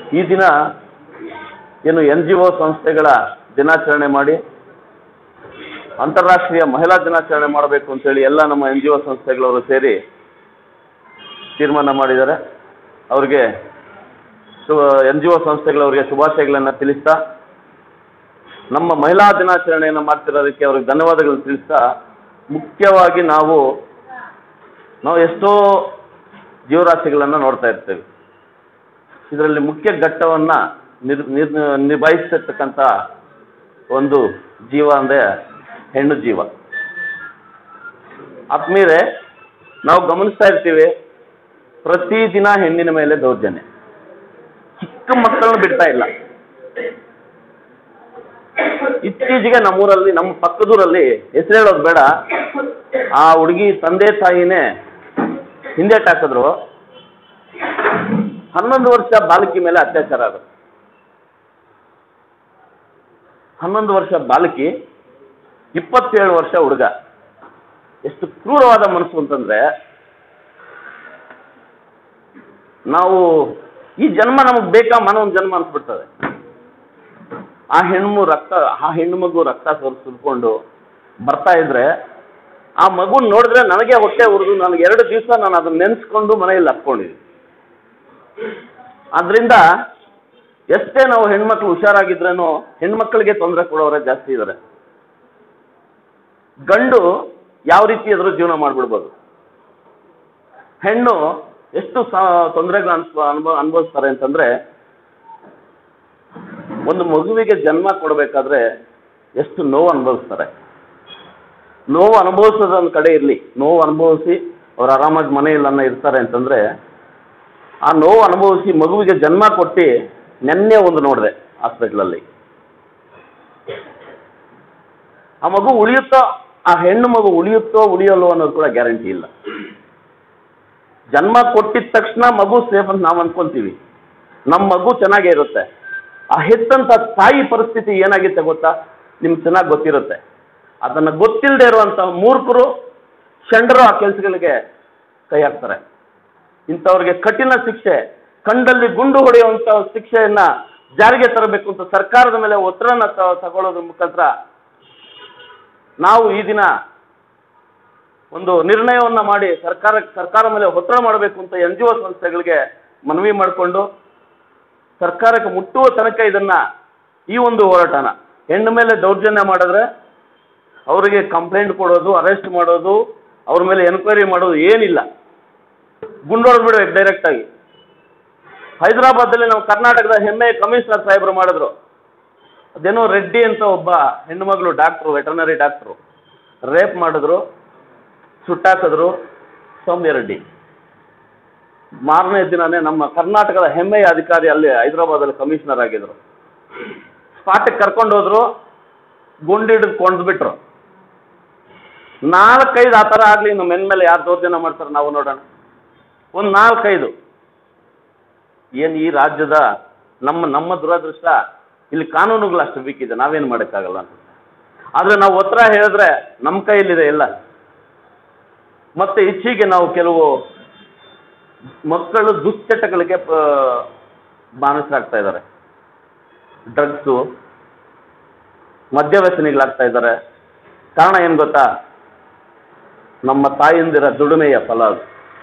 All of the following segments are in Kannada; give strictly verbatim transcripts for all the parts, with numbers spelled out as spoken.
ಈ ದಿನ ಏನು ಎನ್ ಜಿ ಒ ಸಂಸ್ಥೆಗಳ ದಿನಾಚರಣೆ ಮಾಡಿ ಅಂತಾರಾಷ್ಟ್ರೀಯ ಮಹಿಳಾ ದಿನಾಚರಣೆ ಮಾಡಬೇಕು ಅಂತೇಳಿ ಎಲ್ಲ ನಮ್ಮ ಎನ್ ಜಿ ಒ ಸಂಸ್ಥೆಗಳವರು ಸೇರಿ ತೀರ್ಮಾನ ಮಾಡಿದ್ದಾರೆ. ಅವ್ರಿಗೆ ಶು ಎನ್ ಜಿ ಒ ಸಂಸ್ಥೆಗಳವರಿಗೆ ಶುಭಾಶಯಗಳನ್ನು ತಿಳಿಸ್ತಾ, ನಮ್ಮ ಮಹಿಳಾ ದಿನಾಚರಣೆಯನ್ನು ಮಾಡ್ತಿರೋದಕ್ಕೆ ಅವ್ರಿಗೆ ಧನ್ಯವಾದಗಳನ್ನು ತಿಳಿಸ್ತಾ, ಮುಖ್ಯವಾಗಿ ನಾವು ನಾವು ಎಷ್ಟೋ ಜೀವರಾಶಿಗಳನ್ನು ನೋಡ್ತಾ ಇರ್ತೇವೆ. ಇದರಲ್ಲಿ ಮುಖ್ಯ ಘಟ್ಟವನ್ನು ನಿರ್ ನಿರ್ ನಿಭಾಯಿಸತಕ್ಕಂಥ ಒಂದು ಜೀವ ಅಂದರೆ ಹೆಣ್ಣು ಜೀವ. ಆದ್ಮೇಲೆ ನಾವು ಗಮನಿಸ್ತಾ ಇರ್ತೀವಿ, ಪ್ರತಿದಿನ ಹೆಣ್ಣಿನ ಮೇಲೆ ದೌರ್ಜನ್ಯ. ಚಿಕ್ಕ ಮಕ್ಕಳನ್ನು ಬಿಡ್ತಾ ಇಲ್ಲ. ಇತ್ತೀಚೆಗೆ ನಮ್ಮೂರಲ್ಲಿ, ನಮ್ಮ ಪಕ್ಕದೂರಲ್ಲಿ, ಹೆಸರು ಹೇಳೋದು ಬೇಡ, ಆ ಹುಡುಗಿ ತಂದೆ ತಾಯಿನೇ ಹಿಂದೇಟ್ ಹಾಕಿದ್ರು. ಹನ್ನೊಂದು ವರ್ಷ ಬಾಲಕಿ ಮೇಲೆ ಅತ್ಯಾಚಾರ ಆಗುತ್ತೆ. ಹನ್ನೊಂದು ವರ್ಷ ಬಾಲಕಿ, ಇಪ್ಪತ್ತೇಳು ವರ್ಷ ಹುಡುಗ. ಎಷ್ಟು ಕ್ರೂರವಾದ ಮನಸ್ಸು ಅಂತಂದ್ರೆ, ನಾವು ಈ ಜನ್ಮ ನಮಗೆ ಬೇಕಾ ಮನ ಒಂದು ಜನ್ಮ ಅನ್ಸ್ಬಿಡ್ತದೆ. ಆ ಹೆಣ್ಣು ರಕ್ತ ಆ ಹೆಣ್ಣು ಮಗು ರಕ್ತ ಸೋರ್ ಸುಲ್ಕೊಂಡು ಬರ್ತಾ ಇದ್ರೆ, ಆ ಮಗು ನೋಡಿದ್ರೆ ನನಗೆ ಹೊಟ್ಟೆ ಉರಿದು ನನಗೆ ಎರಡು ದಿವಸ ನಾನು ಅದನ್ನ ನೆನೆಸ್ಕೊಂಡು ಮನೆಯಲ್ಲಿ ಹತ್ಕೊಂಡಿದ್ದೀನಿ. ಆದ್ರಿಂದ ಎಷ್ಟೇ ನಾವು ಹೆಣ್ಮಕ್ಳು ಹುಷಾರಾಗಿದ್ರೇನೋ ಹೆಣ್ಮಕ್ಳಿಗೆ ತೊಂದರೆ ಕೊಡೋರೇ ಜಾಸ್ತಿ ಇದ್ದಾರೆ. ಗಂಡು ಯಾವ ರೀತಿ ಎದುರು ಜೀವನ ಮಾಡ್ಬಿಡ್ಬೋದು. ಹೆಣ್ಣು ಎಷ್ಟು ತೊಂದರೆಗಳು ಅನ್ಸ್ ಅನುಭವ ಅನುಭವಿಸ್ತಾರೆ ಅಂತಂದ್ರೆ, ಒಂದು ಮಗುವಿಗೆ ಜನ್ಮ ಕೊಡಬೇಕಾದ್ರೆ ಎಷ್ಟು ನೋವು ಅನುಭವಿಸ್ತಾರೆ. ನೋವು ಅನುಭವಿಸೋದು ಒಂದು ಕಡೆ ಇರಲಿ, ನೋವು ಅನುಭವಿಸಿ ಅವ್ರು ಆರಾಮಾಗಿ ಮನೆಯಲ್ಲನ್ನ ಇರ್ತಾರೆ ಅಂತಂದ್ರೆ, ಆ ನೋವು ಅನುಭವಿಸಿ ಮಗುವಿಗೆ ಜನ್ಮ ಕೊಟ್ಟು ನೆನ್ನೆ ಒಂದು ನೋಡಿದೆ ಹಾಸ್ಪಿಟ್ಲಲ್ಲಿ. ಆ ಮಗು ಉಳಿಯುತ್ತೋ, ಆ ಹೆಣ್ಣು ಮಗು ಉಳಿಯುತ್ತೋ ಉಳಿಯಲ್ಲೋ ಅನ್ನೋದು ಕೂಡ ಗ್ಯಾರಂಟಿ ಇಲ್ಲ. ಜನ್ಮ ಕೊಟ್ಟಿದ ತಕ್ಷಣ ಮಗು ಸೇಫ್ ಅಂತ ನಾವು ಅನ್ಕೊಂತೀವಿ, ನಮ್ಮ ಮಗು ಚೆನ್ನಾಗೇ ಇರುತ್ತೆ. ಆ ಹೆತ್ತಂತ ತಾಯಿ ಪರಿಸ್ಥಿತಿ ಏನಾಗುತ್ತೆ ಗೊತ್ತಾ, ನಿಮ್ಗೆ ಚೆನ್ನಾಗಿ ಗೊತ್ತಿರುತ್ತೆ. ಅದನ್ನು ಗೊತ್ತಿಲ್ಲದೆ ಇರುವಂಥ ಮೂರ್ಖರು, ಷಂಡರು ಆ ಕೆಲಸಗಳಿಗೆ ಕೈ ಹಾಕ್ತಾರೆ. ಇಂಥವ್ರಿಗೆ ಕಠಿಣ ಶಿಕ್ಷೆ, ಕಂಡಲ್ಲಿ ಗುಂಡು ಹೊಡೆಯುವಂಥ ಶಿಕ್ಷೆಯನ್ನ ಜಾರಿಗೆ ತರಬೇಕು ಅಂತ ಸರ್ಕಾರದ ಮೇಲೆ ಒತ್ತಡನ ತಗೊಳ್ಳೋದ್ರ ಮುಖಾಂತರ ನಾವು ಈ ದಿನ ಒಂದು ನಿರ್ಣಯವನ್ನ ಮಾಡಿ ಸರ್ಕಾರ ಸರ್ಕಾರ ಮೇಲೆ ಒತ್ತಡ ಮಾಡಬೇಕು ಅಂತ ಎನ್ ಜಿ ಒ ಸಂಸ್ಥೆಗಳಿಗೆ ಮನವಿ ಮಾಡಿಕೊಂಡು, ಸರ್ಕಾರಕ್ಕೆ ಮುಟ್ಟುವ ತನಕ ಇದನ್ನ ಈ ಒಂದು ಹೋರಾಟನ, ಹೆಣ್ಣು ಮೇಲೆ ದೌರ್ಜನ್ಯ ಮಾಡಿದ್ರೆ ಅವರಿಗೆ ಕಂಪ್ಲೇಂಟ್ ಕೊಡೋದು, ಅರೆಸ್ಟ್ ಮಾಡೋದು, ಅವ್ರ ಮೇಲೆ ಎನ್ಕ್ವೈರಿ ಮಾಡೋದು ಏನಿಲ್ಲ, ಗುಂಡೊಡೆದು ಬಿಡಬೇಕು ಡೈರೆಕ್ಟ್ ಆಗಿ. ಹೈದರಾಬಾದಲ್ಲಿ ನಾವು ಕರ್ನಾಟಕದ ಹೆಮ್ಮೆಯ ಕಮಿಷನರ್ ಸಾಹೇಬರು ಮಾಡಿದ್ರು. ಅದೇನೋ ರೆಡ್ಡಿ ಅಂತ ಒಬ್ಬ ಹೆಣ್ಣು ಮಗಳು ಡಾಕ್ಟ್ರು, ವೆಟರ್ನರಿ ಡಾಕ್ಟ್ರು, ರೇಪ್ ಮಾಡಿದ್ರು, ಸುಟ್ಟಾಕಿದ್ರು ಸೌಮ್ಯ ರೆಡ್ಡಿ. ಮಾರನೇ ದಿನನೇ ನಮ್ಮ ಕರ್ನಾಟಕದ ಹೆಮ್ಮೆಯ ಅಧಿಕಾರಿ ಅಲ್ಲಿ ಹೈದರಾಬಾದಲ್ಲಿ ಕಮಿಷನರ್ ಆಗಿದ್ರು. ಸ್ಪಾಟಿಗೆ ಕರ್ಕೊಂಡು ಹೋದ್ರು, ಗುಂಡಿಡಿದು ಕೊಂಡ್ಬಿಟ್ರು. ನಾಲ್ಕೈದು ಆ ಥರ ಆಗಲಿ ನಮ್ಮ ಹೆಣ್ಣು ಮೇಲೆ ಯಾರು ದೌರ್ಜನ್ಯ ಮಾಡ್ತಾರೆ ನಾವು ನೋಡೋಣ. ಒಂದು ನಾಲ್ಕೈದು. ಏನು ಈ ರಾಜ್ಯದ ನಮ್ಮ ನಮ್ಮ ದುರದೃಷ್ಟ, ಇಲ್ಲಿ ಕಾನೂನುಗಳು ಅಷ್ಟು ಬೇಕಿದೆ, ನಾವೇನು ಮಾಡೋಕ್ಕಾಗಲ್ಲ ಅಂತ. ಆದರೆ ನಾವು ಒತ್ತಡ ಹೇಳಿದ್ರೆ ನಮ್ಮ ಕೈಯಲ್ಲಿದೆ ಎಲ್ಲ. ಮತ್ತೆ ಇಚ್ಛೆಗೆ ನಾವು ಕೆಲವು ಮಕ್ಕಳು ದುಶ್ಚಟಗಳಿಗೆ ಬಾನಿಸರಾಗ್ತಾ ಇದ್ದಾರೆ. ಡ್ರಗ್ಸು, ಮದ್ಯವ್ಯಸನಿಗಳಾಗ್ತಾ ಇದ್ದಾರೆ. ಕಾರಣ ಏನು ಗೊತ್ತಾ, ನಮ್ಮ ತಾಯಂದಿರ ದುಡಿಮೆಯ ಫಲ ಅದು.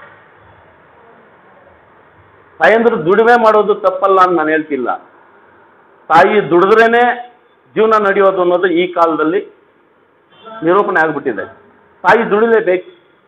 ತಾಯಂದಿರು ದುಡಿಮೆ ಮಾಡೋದು ತಪ್ಪಲ್ಲ ಅಂತ ನಾನು ಹೇಳ್ತಿಲ್ಲ. ತಾಯಿ ದುಡಿದ್ರೇನೆ ಜೀವನ ನಡೆಯೋದು ಅನ್ನೋದು ಈ ಕಾಲದಲ್ಲಿ ನಿರೂಪಣೆ ಆಗ್ಬಿಟ್ಟಿದೆ. ತಾಯಿ ದುಡಿಲೇಬೇಕು.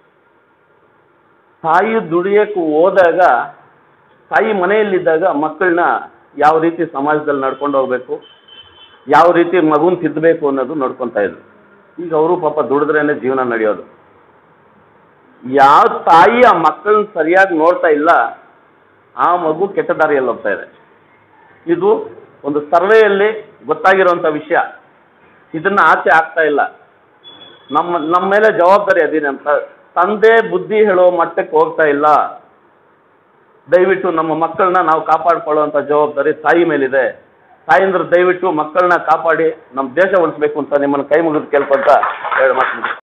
ತಾಯಿ ದುಡಿಯಕ್ಕೆ ಹೋದಾಗ, ತಾಯಿ ಮನೆಯಲ್ಲಿದ್ದಾಗ ಮಕ್ಕಳನ್ನ ಯಾವ ರೀತಿ ಸಮಾಜದಲ್ಲಿ ನಡ್ಕೊಂಡು ಹೋಗ್ಬೇಕು, ಯಾವ ರೀತಿ ಮಗುನ ತಿದ್ದಬೇಕು ಅನ್ನೋದು ನೋಡ್ಕೊತಾ ಇದ್ರು. ಈಗ ಅವರು ಪಾಪ ದುಡಿದ್ರೇನೆ ಜೀವನ ನಡೆಯೋದು. ಯಾವ ತಾಯಿ ಆ ಮಕ್ಕಳನ್ನ ಸರಿಯಾಗಿ ನೋಡ್ತಾ ಇಲ್ಲ, ಆ ಮಗು ಕೆಟ್ಟ ದಾರಿಯಲ್ಲಿ ಹೋಗ್ತಾ ಇದೆ. ಇದು ಒಂದು ಸರ್ವೆಯಲ್ಲಿ ಗೊತ್ತಾಗಿರುವಂಥ ವಿಷಯ. ಇದನ್ನ ಆಚೆ ಆಗ್ತಾ ಇಲ್ಲ. ನಮ್ಮ ನಮ್ಮ ಮೇಲೆ ಜವಾಬ್ದಾರಿ ಅದೇನೆ ಅಂತ ತಂದೆ ಬುದ್ಧಿ ಹೇಳೋ ಮಟ್ಟಕ್ಕೆ ಹೋಗ್ತಾ ಇಲ್ಲ. ದಯವಿಟ್ಟು ನಮ್ಮ ಮಕ್ಕಳನ್ನ ನಾವು ಕಾಪಾಡ್ಕೊಳ್ಳುವಂಥ ಜವಾಬ್ದಾರಿ ತಾಯಿ ಮೇಲಿದೆ. ತಾಯಂದ್ರೆ ದಯವಿಟ್ಟು ಮಕ್ಕಳನ್ನ ಕಾಪಾಡಿ ನಮ್ಮ ದೇಶ ಉಳಿಸ್ಬೇಕು ಅಂತ ನಿಮ್ಮನ್ನು ಕೈ ಮುಗಿದು ಕೇಳ್ಕೊಂತ ಹೇಳಿ ಮಾತು.